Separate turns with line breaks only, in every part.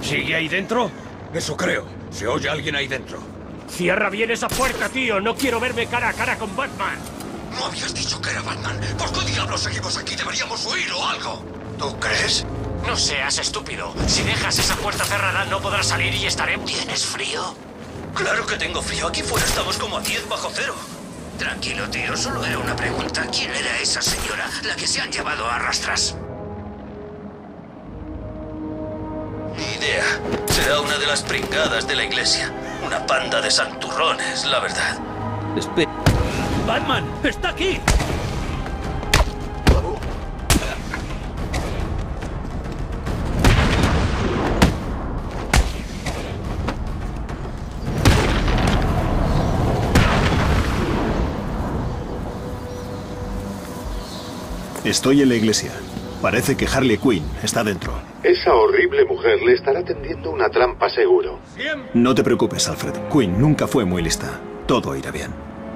¿Sigue ahí dentro?
Eso creo. Se oye alguien ahí dentro.
Cierra bien esa puerta, tío. No quiero verme cara a cara con Batman.
¿No habías dicho que era Batman? ¿Por qué diablos seguimos aquí? ¿Deberíamos huir o algo? ¿Tú crees?
No seas estúpido. Si dejas esa puerta cerrada, no podrás salir y estaremos...
¿Tienes frío? Claro que tengo frío. Aquí fuera estamos como a 10 bajo cero. Tranquilo, tío. Solo era una pregunta. ¿Quién era esa señora? La que se han llevado a rastras. Ni idea. Será una de las pringadas de la iglesia. Una panda de santurrones, la verdad.
Espera. ¡Batman! ¡Está aquí!
Estoy en la iglesia. Parece que Harley Quinn está dentro.
Esa horrible mujer le estará tendiendo una trampa seguro.
No te preocupes, Alfred. Quinn nunca fue muy lista. Todo irá bien.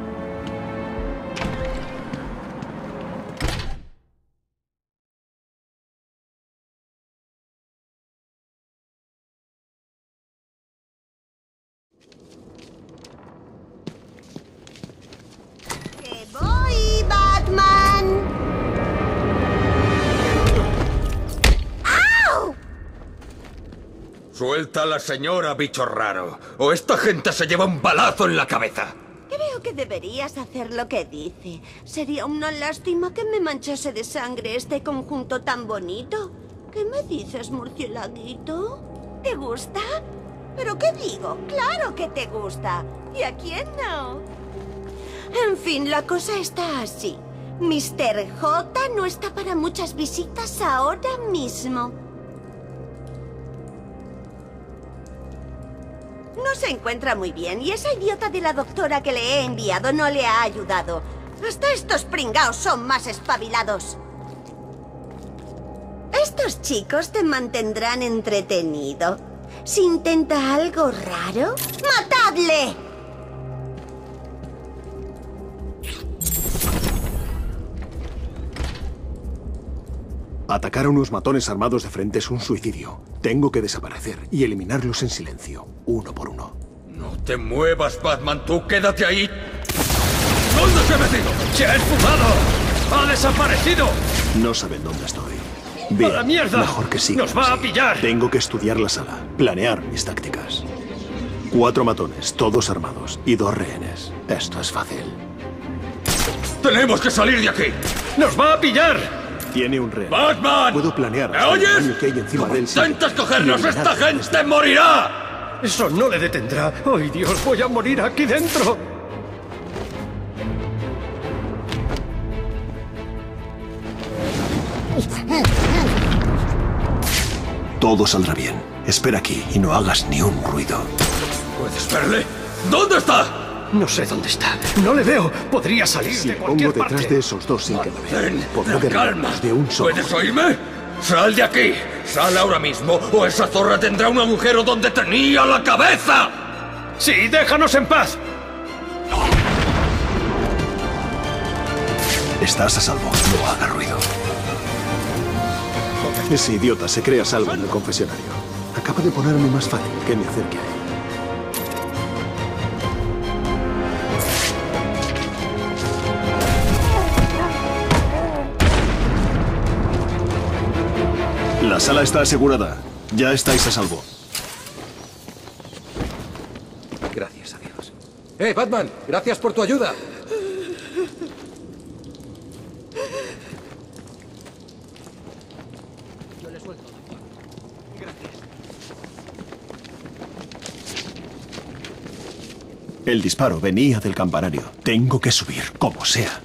¡Que voy, Batman! ¡Au!
Suelta a la señora, bicho raro. O esta gente se lleva un balazo en la cabeza.
Creo que deberías hacer lo que dice. Sería una lástima que me manchase de sangre este conjunto tan bonito. ¿Qué me dices, murcielaguito? ¿Te gusta? ¿Pero qué digo? ¡Claro que te gusta! ¿Y a quién no? En fin, la cosa está así. Mr. J no está para muchas visitas ahora mismo. No se encuentra muy bien y esa idiota de la doctora que le he enviado no le ha ayudado. Hasta estos pringaos son más espabilados. Estos chicos te mantendrán entretenido. Si intenta algo raro, ¡matadle!
Atacar a unos matones armados de frente es un suicidio. Tengo que desaparecer y eliminarlos en silencio, uno por uno.
No te muevas, Batman. Tú quédate ahí. ¿Dónde se ha metido?
¡Se ha esfumado! ¡Ha desaparecido!
No saben dónde estoy. Bien,
¡A la mierda!
mejor que sigan
¡Nos va a
así.
pillar!
Tengo que estudiar la sala, planear mis tácticas. 4 matones, todos armados, y 2 rehenes. Esto es fácil.
¡Tenemos que salir de aquí!
¡Nos va a pillar!
Tiene un rehén.
¡Batman!
Puedo planear
¿Me
hasta el
oyes?
daño que hay encima de él.
Si intentas cogernos,
Y
esta
eliminar
gente morirá.
Eso no le detendrá. ¡Ay, Dios! ¡Voy a morir aquí dentro!
Todo saldrá bien. Espera aquí y no hagas ni un ruido.
¿Puedes verle? ¿Dónde está?
No sé dónde está. No le veo. Podría salir
Si
de
me
cualquier
pongo detrás
parte.
de esos dos sin que me vean,
Ven,
podré
calma.
derribarlos de un solo.
¿Puedes oírme? ¡Sal de aquí! ¡Sal ahora mismo! ¡O esa zorra tendrá un agujero donde tenía la cabeza!
¡Sí, déjanos en paz!
Estás a salvo. No haga ruido. Ese idiota se cree a salvo en el confesionario. Acaba de ponerme más fácil que me acerque a él. La sala está asegurada. Ya estáis a salvo.
Gracias a Dios. Batman! ¡Gracias por tu ayuda!
Yo le suelto. Gracias.
El disparo venía del campanario. Tengo que subir, como sea.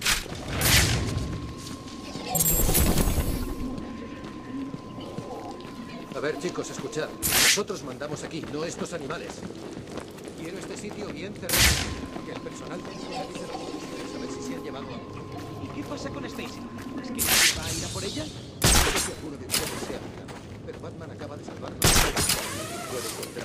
A ver, chicos, escuchad. Nosotros mandamos aquí, no estos animales. Quiero este sitio bien cerrado. Que el personal técnico revise los conductores a ver si se han llevado a...
¿Y qué pasa con Stacy? ¿Es que nadie va a ir a por ella?
No sé si alguno de ustedes sea afectado, pero Batman acaba de salvarnos. Puede encontrar.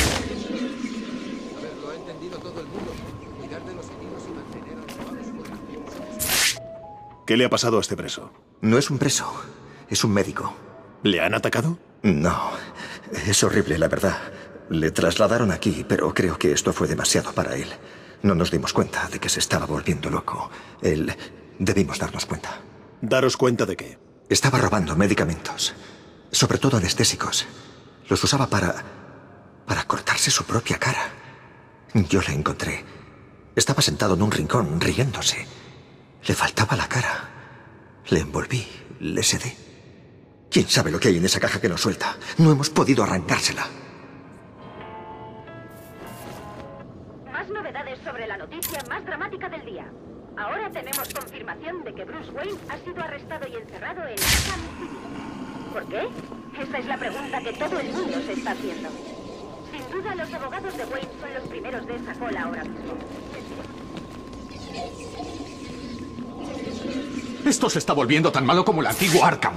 A ver, lo ha entendido todo el mundo. Cuidar de los heridos y mantener a los chavales fuera.
¿Qué le ha pasado a este preso?
No es un preso, es un médico.
¿Le han atacado?
No, Es horrible, la verdad. Le trasladaron aquí, pero creo que esto fue demasiado para él. No nos dimos cuenta de que se estaba volviendo loco. Debimos darnos cuenta.
¿Daros cuenta de qué?
Estaba robando medicamentos, sobre todo anestésicos. Los usaba para cortarse su propia cara. Yo le encontré. Estaba sentado en un rincón, riéndose. Le faltaba la cara. Le envolví, le sedé. ¿Quién sabe lo que hay en esa caja que nos suelta? No hemos podido arrancársela.
Más novedades sobre la noticia más dramática del día. Ahora tenemos confirmación de que Bruce Wayne ha sido arrestado y encerrado en Arkham City. ¿Por qué? Esa es la pregunta que todo el mundo se está haciendo. Sin duda, los abogados de Wayne son los primeros de esa cola ahora mismo.
Esto se está volviendo tan malo como el antiguo Arkham.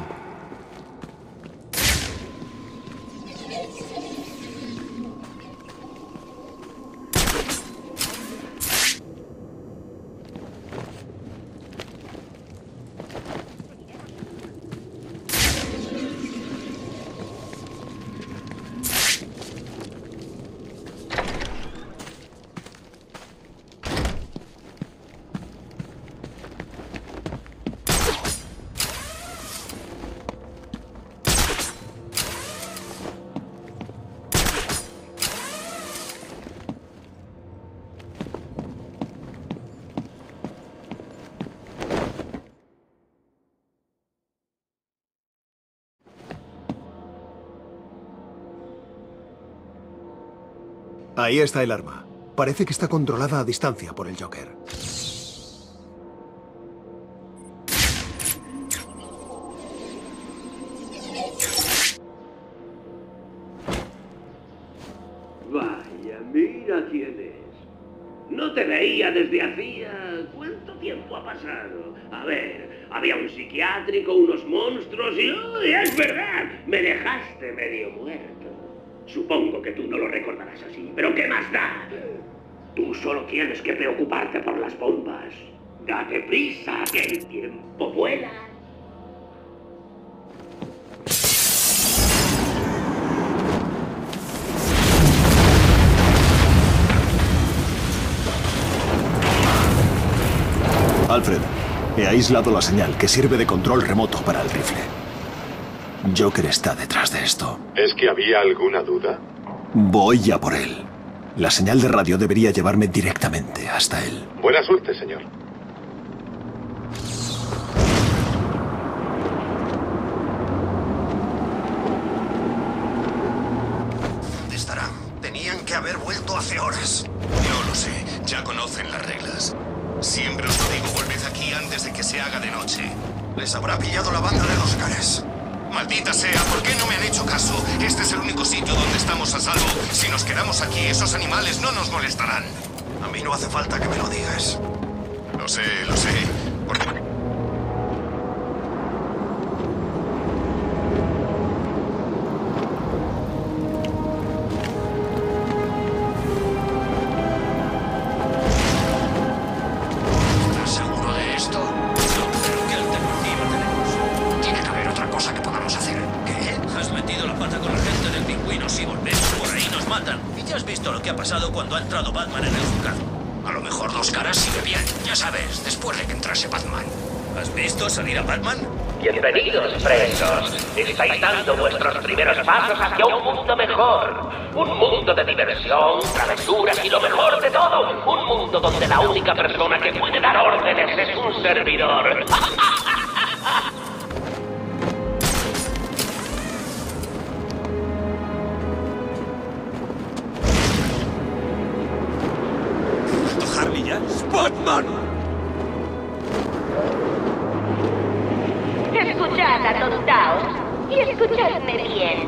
Ahí está el arma. Parece que está controlada a distancia por el Joker.
Vaya, mira quién es. No te veía desde hacía... ¿Cuánto tiempo ha pasado? A ver, había un psiquiátrico, unos monstruos y... ¡Oh, es verdad! Me dejaste medio muerto. Supongo que tú no lo recordarás así, pero ¿qué más da? Tú solo tienes que preocuparte por las bombas. Date prisa, que el tiempo vuela.
Alfred, he aislado la señal que sirve de control remoto para el rifle. Joker está detrás de esto.
¿Es que había alguna duda?
Voy a por él. La señal de radio debería llevarme directamente hasta él.
Buena suerte, señor.
¿Dónde estarán? Tenían que haber vuelto hace horas. No lo sé. Ya conocen las reglas. Siempre os lo digo, volved aquí antes de que se haga de noche. Les habrá pillado la banda de los caras. Maldita sea, ¿por qué no me han hecho caso? Este es el único sitio donde estamos a salvo. Si nos quedamos aquí, esos animales no nos molestarán. A mí no hace falta que me lo digas. Lo sé, lo sé. ¿Estás seguro de esto? No, pero ¿qué alternativa tenemos? Tiene que haber otra cosa que podamos hacer. ¿Qué? Has metido la pata con la gente del Pingüino. Si volvemos por ahí nos matan. Y ya has visto lo que ha pasado cuando ha entrado Batman en el juzgado. A lo mejor Dos Caras sigue bien. Ya sabes, después de que entrase Batman. ¿Has visto salir a Batman?
Bienvenidos, presos. Estáis dando vuestros primeros pasos hacia un mundo mejor. Un mundo de diversión, travesuras y lo mejor de todo. Un mundo donde la única persona que puede dar órdenes es un servidor.
¿Harley ya? ¡Batman!
Escuchad, atontaos, y escuchadme bien.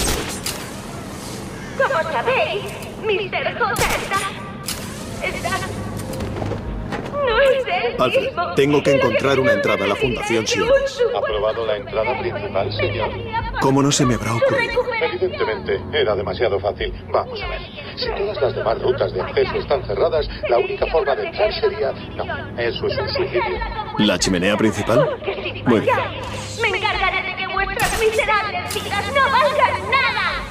Como sabéis, Mr. J está... No es él
Alfred,
mismo.
tengo que encontrar una entrada a la Fundación Sionis.
¿Ha probado la entrada principal, señor?
¿Cómo no se me habrá ocurrido?
Evidentemente, era demasiado fácil. Vamos a ver. Si todas las demás rutas de acceso están cerradas, la única forma de entrar sería... No, eso es un suicidio.
¿La chimenea principal?
Que si
Muy bien.
falláis, me encargaré de que vuestras miserables vidas no valgan nada.